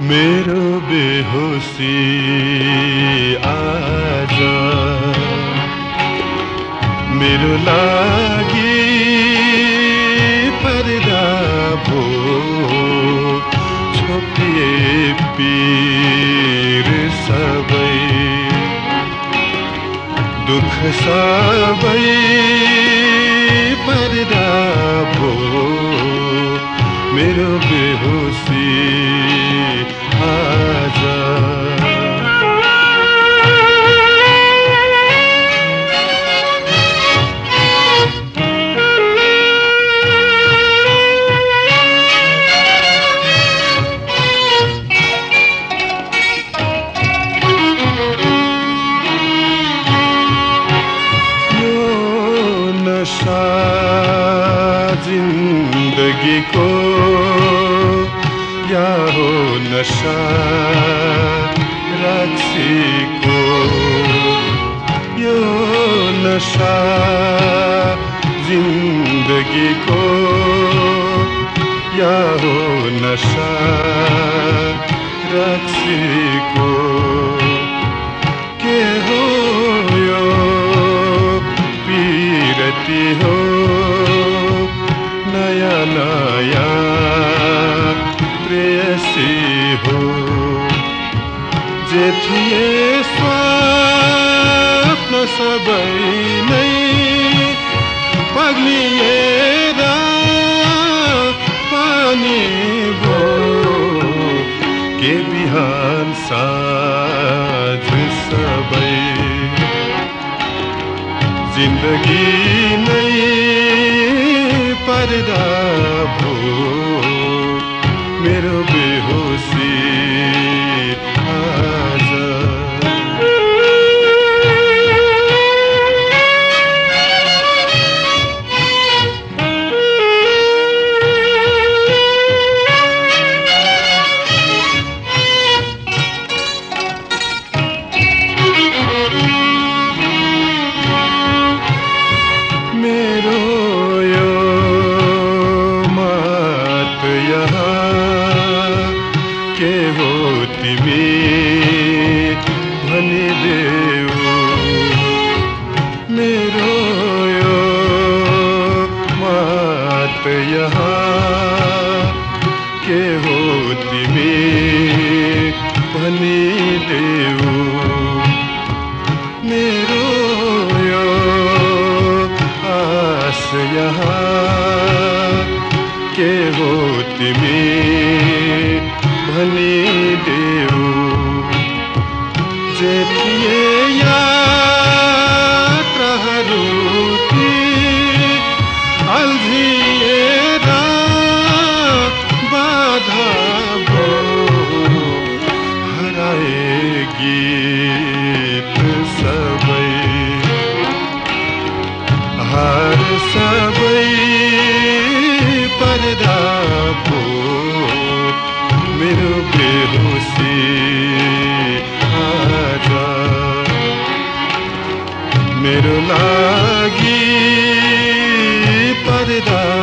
मेरो बेहोसी आज मेरो लागि पर्दा भो छोपिए पीर सबै दुख सबै पर्दा भो मेरो बेहोसी आज नशा जिन्दगीको या हो नशा रक्सीको यो नशा जिन्दगीको या हो नशा रक्सीको के हो यो पीरती हो नया नया प्रेयसी हो जे थिए स्वप्न सबै नै पग्लिएर पानी भो के बिहान साँझ सबै जिन्दगी नै पर्दा भो मेरो बेहोसी आज मेरो यो मात यहाँ के हो तिमी भनिदेऊ मेरो यो मात यहाँ के हो तिमी भनिदेऊ मेरो यो आस यहाँ के हो तिमी भनिदेऊ जे थिए यात्राहरू ती अल्झिएर बाधा भो हराए गीत सबै हार सबै पर्दा भो मेरो बेहोसी आज मेरो लागि पर्दा